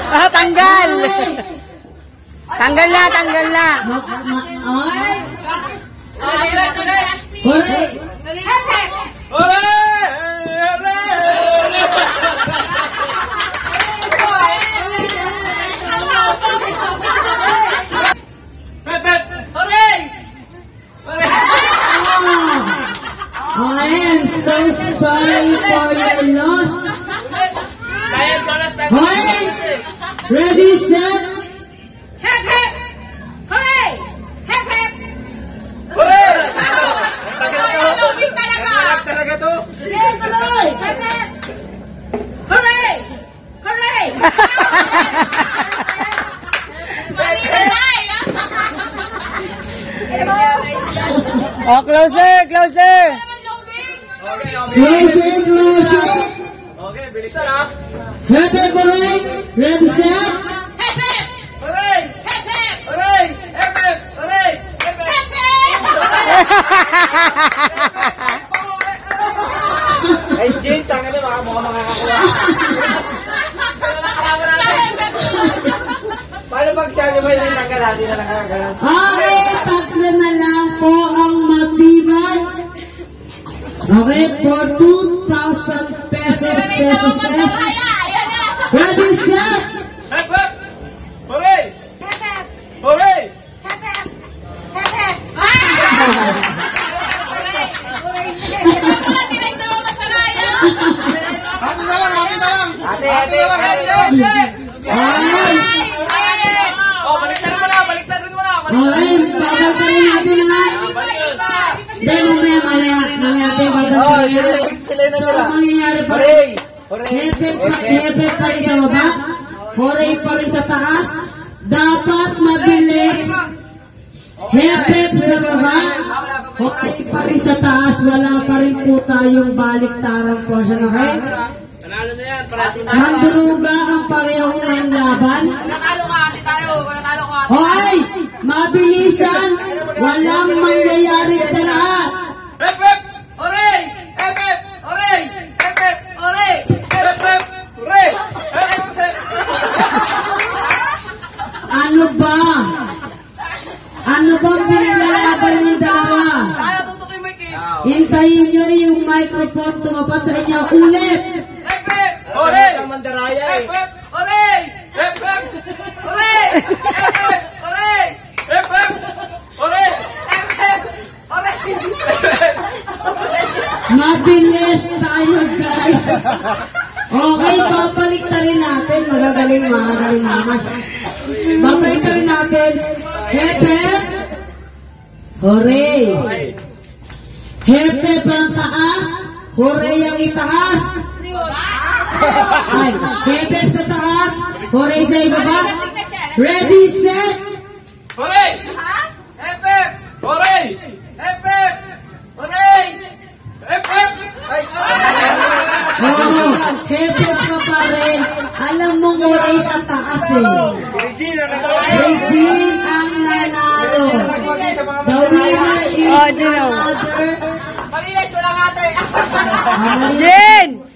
Ah, tanggal. Tanggal na, tanggal na. I am so sorry for your loss. Ready, set. Hep, hep. Hooray! Hep, hep. Hooray! Hooray! Talaga to? Sige, tuloy! Hep, hep. Hooray! Hooray! Oh, closer, closer. Okay, okay. Closer, closer. Okay, bilisan ha. Hep, hep, hooray. Ready, set. Hep, hep. Hooray! Hep, hep. Hooray! Hep, hep. Hooray! Hep, hep. Ay, Jane, tanga na baka mukhang makakakuha. Paano pag siya naman yung nanggalati na nakakagalan? Okay, tatlo na lang po ang matibay. Okay, for 2,000 pesos. Ready, set. Hep, hep! Hooray! Hep, hep. Hooray! Hep, hep. Hep, hep. Ate, ate, Ay, Oh, baliktad mo na, baliktad mo na. ay, babal pa rin natin ha. Hindi, mamaya natin babal pa rin yan. So, mangyayari pa rin. Hooray! Hepe pa rin sa baba. Hooray pa rin sa taas. Dapat mabilis. Hepe sa baba. Hooray pa rin sa taas. Wala pa rin po tayong baliktarang portion, okay? Panalo na yan, parating na. Manduruga ang parehong ng laban. Nanalo ka, ate tayo. Nanalo ka. Hoy! Mabilisan! Walang mangyayaring dalahat! Hep, hep! Hooray! Hep, hep. Hooray! Hep, hep. Hooray! Hep, hep! Hooray! Hep, hep! Ano ba? Ano bang pinaglalaban ng dalawa? Kaya tutukin mo yung cake. Hintayin nyo yung microphone tumapat sa inyo. Ulit! Hep, hep. Hooray! Ang mandaraya eh. Hep, hep! Hooray! Hep, hep! Hooray! Hep, hep. Hooray! Hep, hep! Hooray! Hep, hep. Hooray! Mabilis tayo, guys! Okay, babalik na rin natin. Magagaling mamas. Babalik na rin natin. Hep, hep! Hooray! Hep, hep ang taas. Hooray ang itaas. Ay, hep, hep sa taas. Hooray sa ibaba. Ready, set! Hooray! Hep, hep. Hooray! Hep, hep. Hooray! Hep, hep! Ay! Oh, hep, hep ka pa rin. Alam mong hooray sa taas eh. Regina, nagkakaroon. Regine ang nanalo. The winner is Oh, Gino. another. Malinis, walang ate. Mali. Jen!